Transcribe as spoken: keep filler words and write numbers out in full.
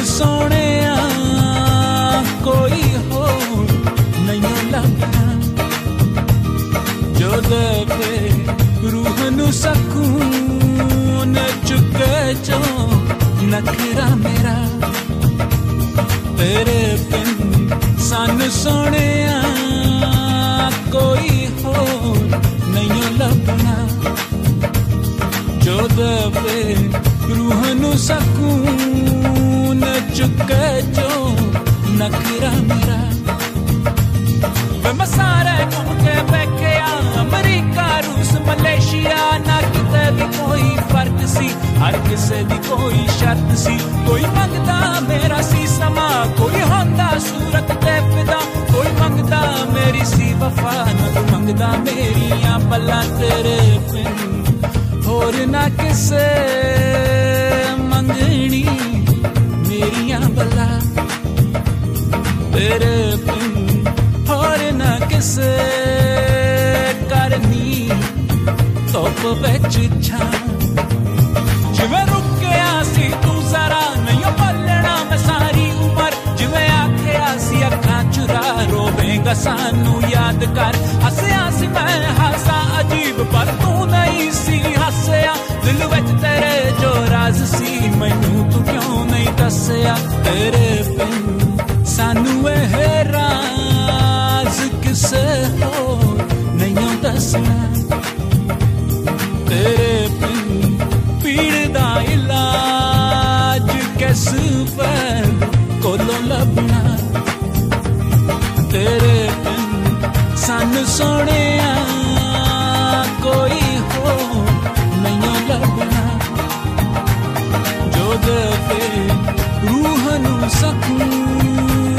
सोने कोई हो नहीं लगना जो दे रूह नू सकून चुके जो नखरा मेरा तेरे बिन सन सोने कोई हो नहीं लगना जो दे रूह नू सकून चुके जो नखरा मेरा वे मसारे घूम के बैठे अमरीका रूस मलेशिया ना किते भी कोई फर्क सी हर किसे दी कोई शर्त सी कोई मंगदा मेरा सी समा कोई होंदा सूरत ते फिदा कोई मंगदा मेरी सी वफा ना तू मंगदा मेरियां पल्ला तेरे बिन होर ना किसे मंगनी मेरियां बला तेरे बिन होर ना किसे करनी धुप विच छां जिवें रुकिया सी तू जरा नहीं पलना मैं सारी उमर जिवें आखिया सी अखां चुरा रोवेंगा सानू याद कर हसया सी मैं हासा अजीब पर तू नहीं सी हसया दिल विच तेरे जो राज सी मैनू तू क्यों नहीं दसया तेरे बिन सानू एह राज किसे हो नहीं दसना तेरे बिन पीड़ दा इलाज किस वैद कोलों लभना तेरे बिन सन सोने कोई हो नहीं लभना जो दे रूह नू सकून